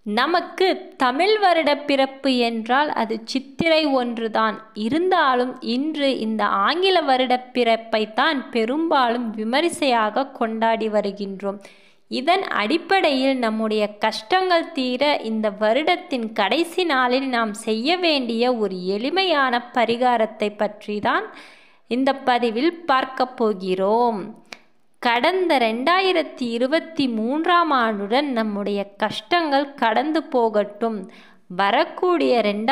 நமக்கு தமிழ் வருட பிறப்பு என்றால் அது சித்திரை ஒன்றுதான். இருந்தாலும் இன்று இந்த ஆங்கில வருட பிறப்பைத்தான் பெரும்பாலும் விமரிசையாக கொண்டாடி வருகின்றோம். இதன் அடிப்படையில் நம்முடைய கஷ்டங்கள் தீர இந்த வருடத்தின் கடைசி நாளில் நாம் செய்ய வேண்டிய ஒரு எளிமையான பரிகாரத்தை பற்றி தான் இந்த பதிவில் பார்க்க போகிறோம். கடந்த 2023ஆம் ஆண்டுடன் நம்முடைய கஷ்டங்கள் கடந்து போகட்டும். வரக்கூடிய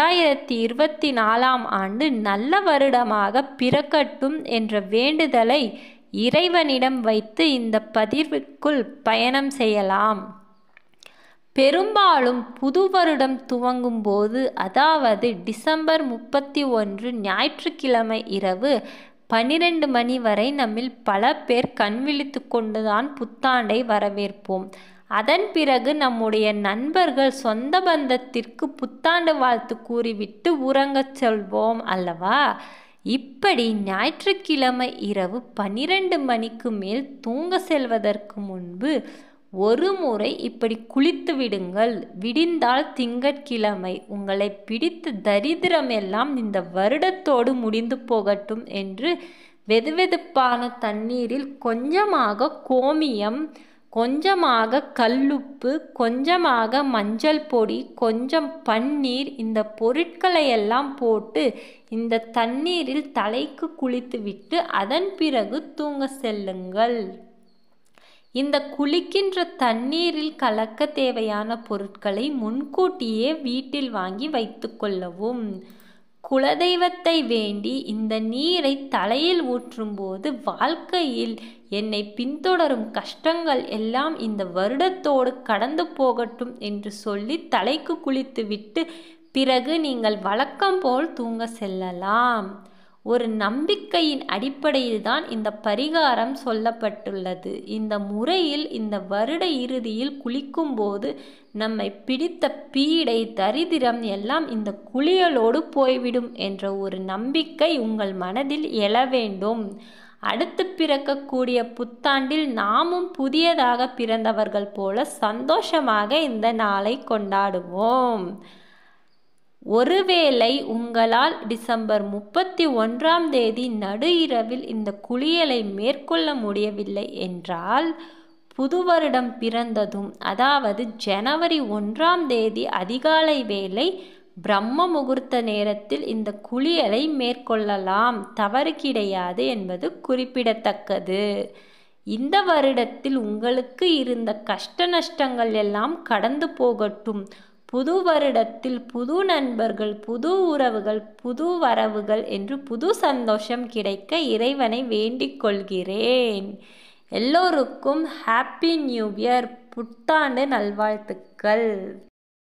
2024ஆம் ஆண்டு நல்ல வருடமாக பிறக்கட்டும் என்ற வேண்டுதலை இறைவனிடம் வைத்து இந்த பதிவிற்குள் பயணம் செய்யலாம். பெரும்பாலும் புது வருடம் துவங்கும் போது, அதாவது டிசம்பர் 31 ஞாயிற்றுக்கிழமை இரவு 12 மணி வரை நம்மில் பல பேர் கண் விழித்து கொண்டுதான் புத்தாண்டை வரவேற்போம். அதன் பிறகு நம்முடைய நண்பர்கள் சொந்த பந்தத்திற்கு புத்தாண்டு வாழ்த்து கூறிவிட்டு உறங்கச் சொல்வோம் அல்லவா? இப்படி ஞாயிற்றுக்கிழமை இரவு 12 மணிக்கு மேல் தூங்க செல்வதற்கு முன்பு ஒரு முறை இப்படி குளித்து விடுங்கள். விடிந்தால் திங்கட்கிழமை உங்களை பிடித்த தரித்திரம் எல்லாம் இந்த வருடத்தோடு முடிந்து போகட்டும் என்று வெதுவெதுப்பான தண்ணீரில் கொஞ்சமாக கோமியம், கொஞ்சமாக கல்லுப்பு, கொஞ்சமாக மஞ்சள் பொடி, கொஞ்சம் பன்னீர், இந்த பொருட்களை எல்லாம் போட்டு இந்த தண்ணீரில் தலைக்கு குளித்துவிட்டு அதன் பிறகு தூங்க செல்லுங்கள். இந்த குளிக்கின்ற தண்ணீரில் கலக்க தேவையான பொருட்களை முன்கூட்டியே வீட்டில் வாங்கி வைத்து கொள்ளவும். குலதெய்வத்தை வேண்டி இந்த நீரை தலையில் ஊற்றும்போது வாழ்க்கையில் என்னை பின்தொடரும் கஷ்டங்கள் எல்லாம் இந்த வருடத்தோடு கடந்து போகட்டும் என்று சொல்லி தலைக்கு குளித்துவிட்டு பிறகு நீங்கள் வழக்கம் போல் தூங்க செல்லலாம். ஒரு நம்பிக்கையின் அடிப்படையில் தான் இந்த பரிகாரம் சொல்லப்பட்டுள்ளது. இந்த முறையில் இந்த வருட இறுதியில் குளிக்கும்போது நம்மை பிடித்த பீடை, தரித்திரம் எல்லாம் இந்த குளியலோடு போய்விடும் என்ற ஒரு நம்பிக்கை உங்கள் மனதில் எழ வேண்டும். அடுத்து பிறக்கக்கூடிய புத்தாண்டில் நாமும் புதியதாக பிறந்தவர்கள் போல சந்தோஷமாக இந்த நாளை கொண்டாடுவோம். ஒருவேளை உங்களால் டிசம்பர் 31ஆம் தேதி நடு இரவில் இந்த குளியலை மேற்கொள்ள முடியவில்லை என்றால், புது வருடம் பிறந்ததும், அதாவது ஜனவரி 1ஆம் தேதி அதிகாலை வேளை பிரம்ம முகூர்த்த நேரத்தில் இந்த குளியலை மேற்கொள்ளலாம். தவறு கிடையாது என்பது குறிப்பிடத்தக்கது. இந்த வருடத்தில் உங்களுக்கு இருந்த கஷ்ட நஷ்டங்கள் எல்லாம் கடந்து போகட்டும். புது வருடத்தில் புது நண்பர்கள், புது உறவுகள், புது வரவுகள் என்று புது சந்தோஷம் கிடைக்க இறைவனை வேண்டிக் கொள்கிறேன். எல்லோருக்கும் ஹாப்பி நியூ இயர், புத்தாண்டு நல்வாழ்த்துக்கள்.